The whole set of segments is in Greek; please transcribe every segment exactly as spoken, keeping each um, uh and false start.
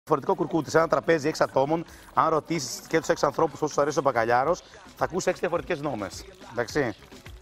Διαφορετικό κουρκούτι. Σε ένα τραπέζι έξι ατόμων, αν ρωτήσει και του έξι ανθρώπου πώ του αρέσει ο μπακαλιάρος, θα ακούσει έξι διαφορετικές νόμες. Εντάξει.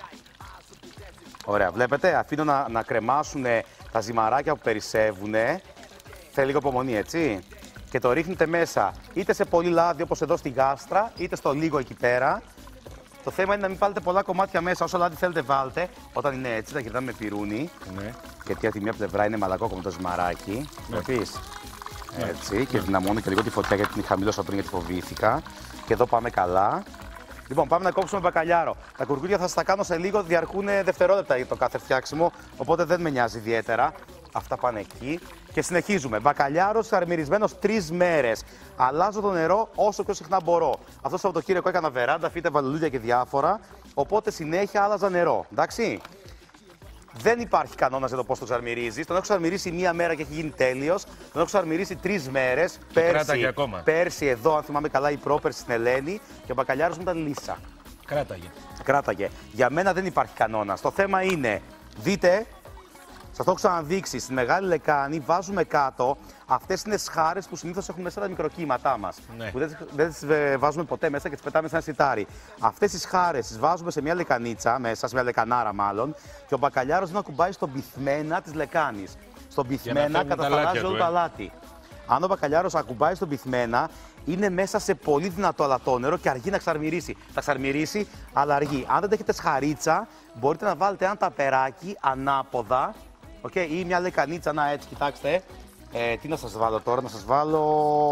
Ωραία, βλέπετε, αφήνω να, να κρεμάσουν τα ζυμαράκια που περισσεύουν. Θέλει λίγο υπομονή, έτσι. Και το ρίχνετε μέσα είτε σε πολύ λάδι όπως εδώ στη γάστρα, είτε στο λίγο εκεί πέρα. Το θέμα είναι να μην βάλετε πολλά κομμάτια μέσα. Όσο λάδι θέλετε, βάλτε. Όταν είναι έτσι, τα γυρνάμε με πυρούνι. Ναι. Γιατί από τη μία πλευρά είναι μαλακόκομο το ζυμαράκι. Ναι. Έτσι, ναι. Και δυναμώνω και λίγο τη φωτιά γιατί είναι χαμηλός πριν, γιατί φοβήθηκα. Και εδώ πάμε καλά. Λοιπόν, πάμε να κόψουμε μπακαλιάρο. Τα κουρκούτια θα σας τα κάνω σε λίγο, διαρκούν δευτερόλεπτα το κάθε φτιάξιμο, οπότε δεν με νοιάζει ιδιαίτερα. Αυτά πάνε εκεί. Και συνεχίζουμε. Μπακαλιάρος χαρμυρισμένος τρεις μέρες. Αλλάζω το νερό όσο πιο συχνά μπορώ. Αυτό το Σαββατοκύριακο έκανα βεράντα, φύτε, βαλουλούδια και διάφορα. Οπότε συνέχεια άλλαζα νερό. Εντάξει. Δεν υπάρχει κανόνα για το πώς το ξαρμυρίζεις. Τον έχω ξαρμυρίσει μία μέρα και έχει γίνει τέλειος. Τον έχω ξαρμυρίσει τρεις μέρες. Πέρσι, πέρσι εδώ, αν θυμάμαι καλά, η πρόπερση στην Ελένη και ο μπακαλιάρος μου ήταν λύσα. Κράταγε. Κράταγε. Για μένα δεν υπάρχει κανόνας. Το θέμα είναι, δείτε, σας το έχω ξαναδείξει, στη Μεγάλη Λεκάνη βάζουμε κάτω αυτές είναι σχάρες που συνήθως έχουν μέσα τα μικροκύματά μας. Ναι. Που δεν, δεν τις βάζουμε ποτέ μέσα και τις πετάμε σε ένα σιτάρι. Αυτές τις σχάρες τις βάζουμε σε μια λεκανίτσα, μέσα σε μια λεκανάρα μάλλον, και ο μπακαλιάρος να κουμπάει στον πυθμένα της λεκάνης. Στον πυθμένα κατασταλάζει όλο το αλάτι. Αν ο μπακαλιάρος ακουμπάει στον πυθμένα, είναι μέσα σε πολύ δυνατό αλατόνερο και αργεί να ξαρμυρίσει. Θα ξαρμυρίσει, αλλά αργεί. Αν δεν έχετε σχαρίτσα, μπορείτε να βάλετε ένα ταπεράκι ανάποδα. Okay, ή μια λεκανίτσα, να έτσι, κοιτάξτε. Ε, τι να σας βάλω τώρα, να σας βάλω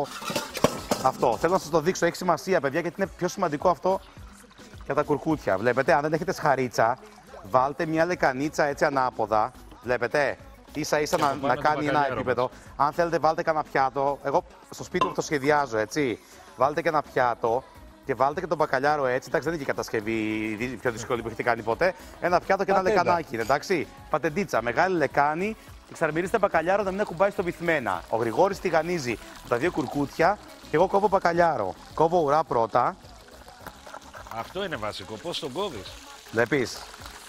αυτό. Θέλω να σας το δείξω, έχει σημασία παιδιά, γιατί είναι πιο σημαντικό αυτό για τα κουρκούτια. Βλέπετε, αν δεν έχετε σχαρίτσα, βάλτε μια λεκανίτσα έτσι ανάποδα. Βλέπετε, ίσα ίσα να, να κάνει ένα επίπεδο. Αν θέλετε βάλτε κανένα πιάτο, εγώ στο σπίτι μου το σχεδιάζω, έτσι. Βάλτε και ένα πιάτο. Και βάλτε και τον μπακαλιάρο έτσι. Εντάξει, δεν είναι και η κατασκευή πιο δύσκολη που έχετε κάνει ποτέ. Ένα πιάτο και ένα Πατέντα. λεκανάκι. Εντάξει. Πατεντίτσα, μεγάλη λεκάνη. Και ξαρμυρίστε μπακαλιάρο να μην ακουμπάει στο βυθμένα. Ο Γρηγόρης τηγανίζει τα δύο κουρκούτια και εγώ κόβω μπακαλιάρο. Κόβω ουρά πρώτα. Αυτό είναι βασικό. Πώς τον κόβεις? Βλέπεις.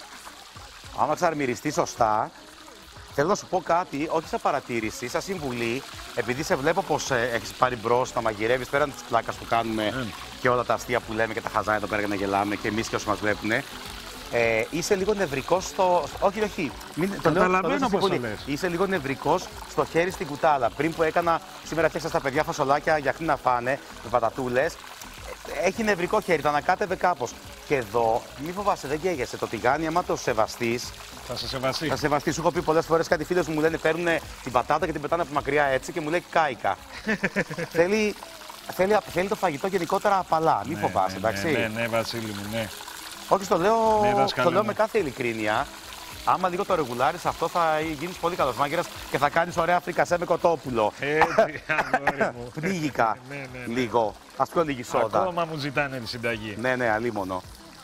Άμα ξαρμυριστεί σωστά. Θέλω να σου πω κάτι, όχι σαν παρατήρηση, σαν συμβουλή, επειδή σε βλέπω πως ε, έχεις πάρει μπρος να μαγειρεύεις πέραν της πλάκας που κάνουμε mm. και όλα τα αστεία που λέμε και τα χαζά εδώ πέρα για να γελάμε και εμείς και όσοι μας βλέπουν. Ε, είσαι λίγο νευρικός στο. Όχι, όχι. Μην... Το λέω, το λέω πολύ. Είσαι λίγο νευρικός στο χέρι στην κουτάλα. Πριν που έκανα, σήμερα φτιάξα στα παιδιά φασολάκια για χνή να φάνε με πατατούλες. Έχει νευρικό χέρι, το ανακάτευε κάπως. Και εδώ, μη φοβάσαι, δεν καίγεσαι. Το τηγάνι, άμα το σεβαστείς. Θα σε σεβαστεί. Θα σε σεβαστεί. Σου έχω πει πολλές φορές κάτι φίλες μου λένε παίρνουν την πατάτα και την πετάνε από μακριά έτσι και μου λέει κάηκα. θέλει, θέλει, θέλει το φαγητό γενικότερα απαλά. Μη ναι, φοβάσαι, ναι, εντάξει. Ναι, ναι, ναι, Βασίλη μου, ναι. Όχι, το λέω, ναι, το λέω με κάθε ειλικρίνεια. Άμα λίγο το ρεγουλάρεις, αυτό θα γίνεις πολύ καλός μάγειρας και θα κάνεις ωραία φρικασέ με κοτόπουλο. Έτσι, αγόρι μου. Πνίγηκα ναι, ναι, ναι. λίγο. Ας πιω λίγη σόδα. Ακόμα μου ζητάνε τη συνταγή. Ναι, ναι, αλίμονο.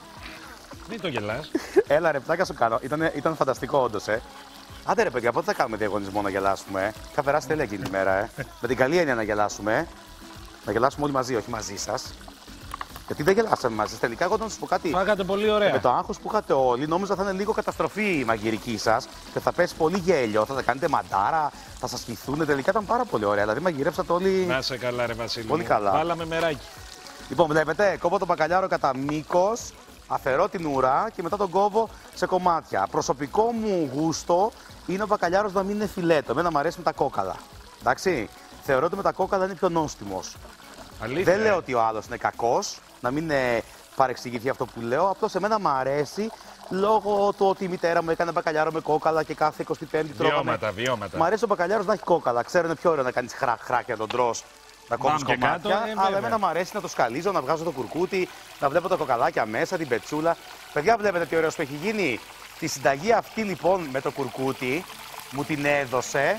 Μην το γελάς. Έλα ρε, πλάκα σου κάνω. Ήταν, ήταν φανταστικό όντως, ε. Άντε ρε παιδιά, πότε θα κάνουμε διαγωνισμό να γελάσουμε, ε. Είχα περάσει τέλεια εκείνη τη μέρα, ε. Με την καλή έννοια να γελάσουμε, ε. Να γελάσουμε όλοι μαζί, όχι μαζί σας. Γιατί δεν γελάσαμε μαζί σας. Τελικά, εγώ να σας πω κάτι. Φάγατε πολύ ωραία. Με το άγχος που είχατε όλοι, νόμιζα θα είναι λίγο καταστροφή η μαγειρική σας και θα πέσει πολύ γέλιο. Θα τα κάνετε μαντάρα, θα σας στηθούν. Τελικά ήταν πάρα πολύ ωραία. Δηλαδή, μαγειρέψατε όλοι. Να σε καλά, ρε Βασίλη. Πολύ καλά. Βάλαμε μεράκι. Λοιπόν, βλέπετε, κόβω το μπακαλιάρο κατά μήκος. Αφαιρώ την ουρά και μετά τον κόβω σε κομμάτια. Προσωπικό μου γούστο είναι ο μπακαλιάρος να μην είναι φιλέτο. Εμένα μου αρέσει με τα κόκαλα. Εντάξει. Θεωρώ ότι με τα κόκαλα είναι πιο νόστιμος. Αλήθεια. Δεν λέω ότι ο άλλος είναι κακός, να μην ε, παρεξηγηθεί αυτό που λέω. Απλώς σε μένα μου αρέσει λόγω του ότι η μητέρα μου έκανε μπακαλιάρο με κόκαλα και κάθε εικοστή πέμπτη τρώγαμε. Βιώματα, βιώματα. Μ' αρέσει ο μπακαλιάρος να έχει κόκαλα. Ξέρω είναι πιο ωραίο να κάνεις χρακ, χρακ και να τον τρως. Να κόβεις κομμάτια, κάτω, ε, αλλά εμένα μου αρέσει να το σκαλίζω, να βγάζω το κουρκούτι, να βλέπω τα κοκαλάκια μέσα, την πετσούλα. Παιδιά, βλέπετε τι ωραίος που έχει γίνει. Τη συνταγή αυτή λοιπόν με το κουρκούτι μου την έδωσε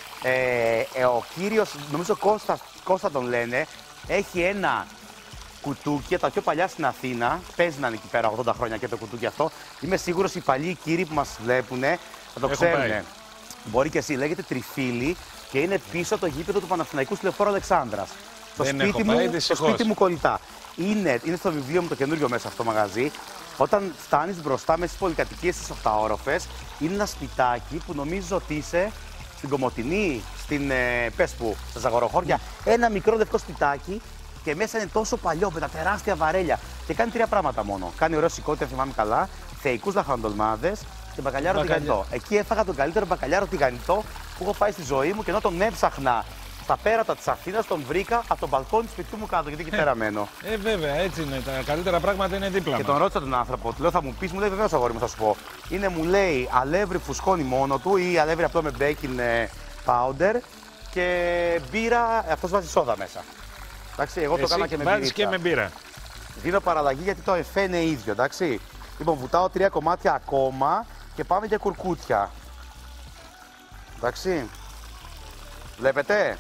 ε, ε, ο κύριος, νομίζω Κώστα, Κώστα τον λένε, έχει ένα κουτούκι, τα πιο παλιά στην Αθήνα, παίζει να είναι εκεί πέρα ογδόντα χρόνια και το κουτούκι αυτό. Είμαι σίγουρος οι παλιοί κύριοι που μας βλέπουν θα το ξέρουν. Μπορεί και εσύ, λέγεται Τριφύλι. Και είναι πίσω το γήπεδο του Παναθηναϊκού στη Λεωφόρο Αλεξάνδρας. Το σπίτι, μου, το σπίτι μου κολλητά. Είναι, είναι στο βιβλίο μου το καινούριο μέσα αυτό το μαγαζί. Όταν φτάνεις μπροστά μέσα στις πολυκατοικίες στις οχταόροφες, είναι ένα σπιτάκι που νομίζω ότι είσαι στην Κομοτηνή, στην ε, πες που, στα Ζαγοροχώρια, ένα μικρό λευκό σπιτάκι και μέσα είναι τόσο παλιό με τα τεράστια βαρέλια. Και κάνει τρία πράγματα μόνο. Κάνει ωραίο σηκώτη, αν θυμάμαι καλά, θεϊκούς λαχανοτολμάδες και μπακαλιάρο Μπακαλιά. τηγανιτό. Εκεί έφαγα τον καλύτερο μπακαλιάρο τηγανιτό που έχω φάει στη ζωή μου και ενώ τον έψαχνα στα πέρατα της Αθήνας, τον βρήκα από τον μπαλκόνι του σπιτιού μου κάτω, γιατί εκεί πέρα μένω. Ε, βέβαια, έτσι είναι. Τα καλύτερα πράγματα είναι δίπλα Και μας. τον ρώτησα τον άνθρωπο, του λέω θα μου πεις, μου λέει βεβαίως αγόρι μου θα σου πω. Είναι μου λέει αλεύρι φουσκώνει μόνο του ή αλεύρι απλό με baking ε, powder και μπύρα, αυτός βάζει σόδα μέσα. Εντάξει, εγώ το Εσύ έκανα και με βάζεις μπύρα. και με μπύρα. Δίνω παραλλαγή γιατί το εφέ είναι ίδιο, εντάξει. Λοιπόν, βουτάω τρία κομμάτια ακόμα και πάμε για κουρκούτια. Εντάξει. Βλέπετε.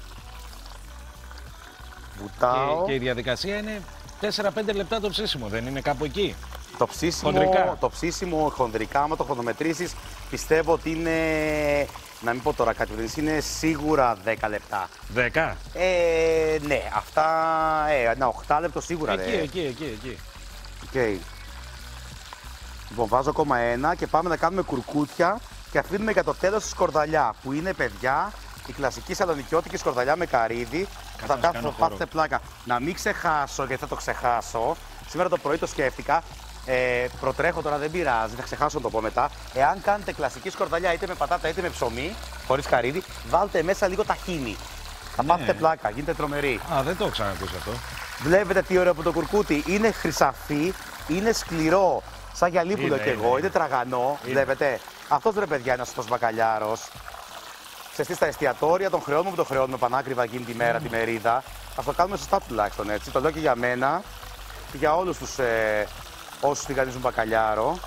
Βουτάω. Και, και η διαδικασία είναι τέσσερα πέντε λεπτά το ψήσιμο, δεν είναι κάπου εκεί? Το ψήσιμο, Χονδρικά. το ψήσιμο χονδρικά, άμα το χρονομετρήσεις, πιστεύω ότι είναι, να μην πω τώρα κάτι, είναι σίγουρα δέκα λεπτά. δέκα. Ε, ναι, αυτά, ε, ένα οκτώ λεπτό σίγουρα. Εκεί, ρε. εκεί, εκεί, εκεί. Okay. Λοιπόν, βάζω ακόμα ένα και πάμε να κάνουμε κουρκούτια και αφήνουμε για το τέλος τη σκορδαλιά, που είναι, παιδιά, η κλασική σαλονικιώτικη σκορδαλιά με καρύδι. Κάτσε Θα να κάθω, κάνω θα πάθετε χώρο. πλάκα. Να μην ξεχάσω, γιατί θα το ξεχάσω. Σήμερα το πρωί το σκέφτηκα. Ε, προτρέχω τώρα, δεν πειράζει, θα ξεχάσω να το πω μετά. Εάν κάνετε κλασική σκορδαλιά είτε με πατάτα είτε με ψωμί, χωρίς καρύδι, βάλτε μέσα λίγο ταχίνι. Θα Ναι. πάθετε πλάκα, γίνετε τρομεροί. Α, δεν το έχω ξανακούσει αυτό. Βλέπετε τι ωραίο που το κουρκούτι είναι χρυσαφί, είναι σκληρό, σαν γυαλί που Είναι, λέω κι είναι, εγώ, είναι, είναι. τραγανό. Είναι. Βλέπετε. Αυτός ρε παιδιά είναι ο σωστός μπακαλιάρος. Ξέρετε, στα εστιατόρια τον χρεώνουμε που το χρεώνουμε πανάκριβα εκείνη τη μέρα, τη μερίδα. Ας το κάνουμε σωστά τουλάχιστον έτσι. Το λέω και για μένα και για όλους τους ε, όσους τηγανίζουν μπακαλιάρο.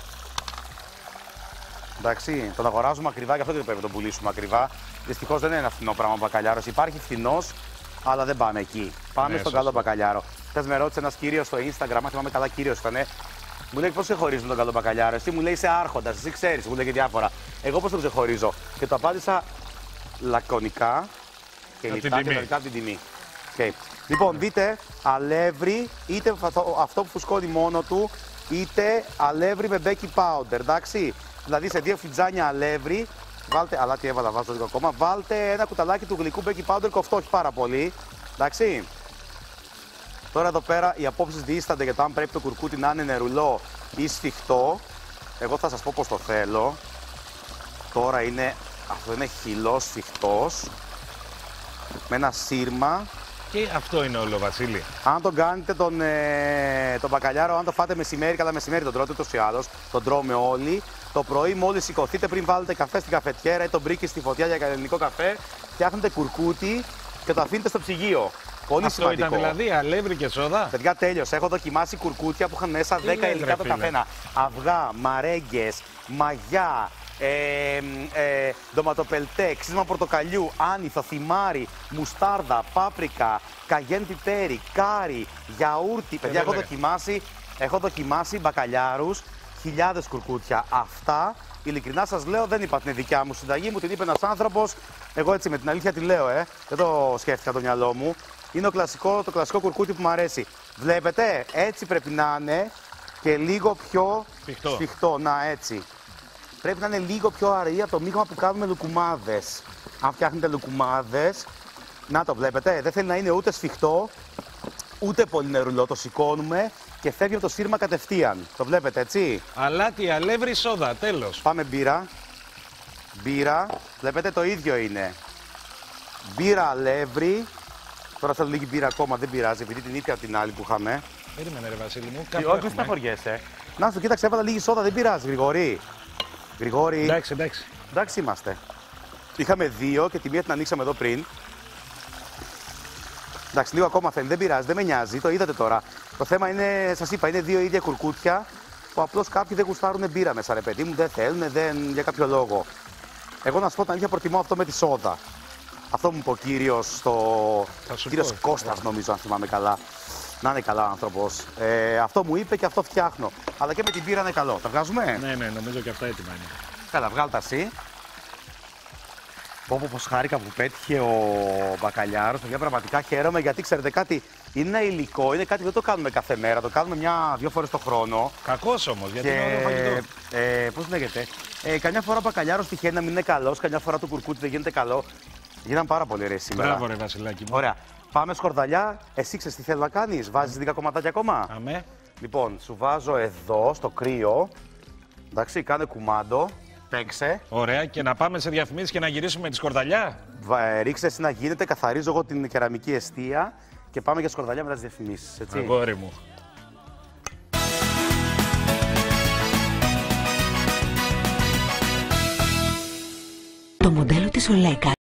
Εντάξει, τον αγοράζουμε ακριβά, γι' αυτό και πρέπει να τον πουλήσουμε ακριβά. Δυστυχώς δεν είναι ένα φθηνό πράγμα ο μπακαλιάρος. Υπάρχει φθηνός, αλλά δεν πάμε εκεί. Πάμε Ναι, στον σωστό. καλό μπακαλιάρο. Χθες με ρώτησε ένας κύριος στο Instagram, αν θυμάμαι καλά κύριος ήταν. Μου λέει πώς ξεχωρίζουν τον καλό μπακαλιάρο. Εσύ μου λέει είσαι άρχοντας, εσύ ξέρεις, μου λέει και διάφορα. Εγώ πώς τον ξεχωρίζω. Και το απάντησα λακωνικά και Από την λιτά και τιμή. λογικά από την τιμή. Okay. Λοιπόν, δείτε αλεύρι, είτε αυτό που φουσκώνει μόνο του, είτε αλεύρι με baking powder, εντάξει. Δηλαδή σε δύο φιτζάνια αλεύρι, βάλτε, αλλά τι έβαλα, βάζω λίγο ακόμα, βάλτε ένα κουταλάκι του γλυκού baking powder κοφτό, όχι πάρα πολύ, εντάξει. Τώρα εδώ πέρα οι απόψεις διήστανται για το αν πρέπει το κουρκούτι να είναι νερουλό ή σφιχτό. Εγώ θα σας πω πώς το θέλω. Τώρα είναι, αυτό είναι χυλός σφιχτός, με ένα σύρμα. Και αυτό είναι όλο, Βασίλη. Αν τον κάνετε τον, ε, τον μπακαλιάρο, αν το φάτε μεσημέρι, κατά μεσημέρι τον τρώτε ούτως ή άλλως, τον τρώμε όλοι. Το πρωί, μόλις σηκωθείτε, πριν βάλετε καφέ στην καφετιέρα ή τον μπρίκι στη φωτιά για ελληνικό καφέ, φτιάχνετε κουρκούτι και το αφήνετε στο ψυγείο. Πολύ Αυτό σημαντικό. ήταν δηλαδή αλεύρι και σόδα. Παιδιά, τέλειωσα. Έχω δοκιμάσει κουρκούτια που είχαν μέσα Τι δέκα λες, υλικά ρε το φίλε. καθένα. Αυγά, μαρέγγες, μαγιά, ε, ε, ντοματοπελτέ, ξύσμα πορτοκαλιού, άνηθο, θυμάρι, μουστάρδα, πάπρικα, καγέν πιπέρι, κάρι, γιαούρτι. Παιδιά, έχω έλεγα. δοκιμάσει, έχω δοκιμάσει μπακαλιάρους, χιλιάδες κουρκούτια. Αυτά, ειλικρινά σας λέω, δεν είπα την δικιά μου συνταγή, μου την είπε ένας άνθρωπος. Εγώ έτσι με την αλήθεια τη λέω, ε. Δεν το σκέφτηκα το μυαλό μου. Είναι ο κλασικό, το κλασικό κουρκούτι που μου αρέσει. Βλέπετε, έτσι πρέπει να είναι και λίγο πιο Σφιχτό. σφιχτό. Να, έτσι. Πρέπει να είναι λίγο πιο αργή από το μείγμα που κάνουμε λουκουμάδες. Αν φτιάχνετε λουκουμάδες, να το βλέπετε, δεν θέλει να είναι ούτε σφιχτό, ούτε πολύ νερουλό. Το σηκώνουμε και φεύγει από το σύρμα κατευθείαν. Το βλέπετε, έτσι. Αλάτι, αλεύρι, σόδα, τέλος. Πάμε μπύρα. Μπύρα. Βλέπετε, το ίδιο είναι. Μπύρα, αλεύρι. Τώρα θέλω λίγη μπύρα ακόμα, δεν πειράζει, επειδή την ήπια από την άλλη που είχαμε. Περίμενε ρε Βασίλη μου, Και κάπου όχι, μην έχουμε. στεναχωριέσαι. Να σου κοίταξε, έβαλα λίγη σόδα, δεν πειράζει, Γρηγόρη. Γρηγόρη. Εντάξει, εντάξει. Εντάξει είμαστε. Είχαμε δύο και τη μία την ανοίξαμε εδώ πριν. Εντάξει, λίγο ακόμα θέλει, δεν πειράζει, δεν με νοιάζει, το είδατε τώρα. Το θέμα είναι, σας είπα, είναι δύο ίδια κουρκούτια που απλώς κάποιοι δεν γουστάρουν μπύρα μέσα, ρε παιδί μου, δεν θέλουν, δεν, για κάποιο λόγο. Εγώ να σου πω την αλήθεια, προτιμώ αυτό με τη σόδα. Αυτό μου είπε ο κύριος, στο... Θα σου κύριος πω. Κώστας, νομίζω, αν θυμάμαι καλά. Να είναι καλά άνθρωπος. Ε, αυτό μου είπε και αυτό φτιάχνω. Αλλά και με την μπύρα είναι καλό. Τα βγάζουμε. Ναι, ναι, νομίζω και αυτά έτοιμα είναι. Καλά, βγάλ' τα εσύ. Πω πω πως χάρηκα που πέτυχε ο μπακαλιάρος. Παιδιά, πραγματικά χαίρομαι γιατί ξέρετε κάτι, είναι ένα υλικό, είναι κάτι που δεν το κάνουμε κάθε μέρα, το κάνουμε μια-δύο φορές το χρόνο. Κακός όμως, γιατί Και, είναι ωραίο φαγητό. ε, πώς λέγεται, ε, καμιά φορά ο μπακαλιάρος τυχαίνει να μην είναι καλός, καμιά φορά το κουρκούτι δεν γίνεται καλό. Γίναν πάρα πολύ ρε σήμερα. Μπράβο ρε Βασιλάκι μου. Ωραία. Πάμε σκορδαλιά. Εσύ ξέρεις τι θέλω να κάνεις, βάζεις δέκα κομματάκια ακόμα. Αμέ. Λοιπόν, σου βάζω εδώ στο κρύο. Εντάξει, κάνε κουμάντο. Παίξε. Ωραία, και να πάμε σε διαφημίσεις και να γυρίσουμε τη σκορδαλιά. Βα- Ρίξε εσύ να γίνεται, καθαρίζω εγώ την κεραμική εστία και πάμε για σκορδαλιά μετά τις διαφημίσεις. Έτσι. Αγόρι μου. Το μοντέλο της Ολέκα